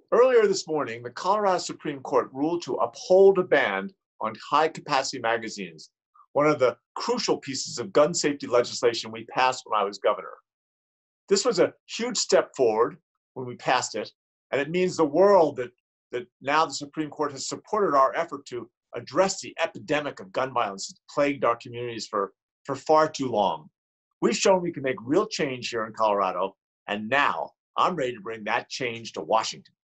Earlier this morning, the Colorado Supreme Court ruled to uphold a ban on high-capacity magazines, one of the crucial pieces of gun safety legislation we passed when I was governor. This was a huge step forward when we passed it, and it means the world that now the Supreme Court has supported our effort to address the epidemic of gun violence that's plagued our communities for far too long. We've shown we can make real change here in Colorado, and now I'm ready to bring that change to Washington.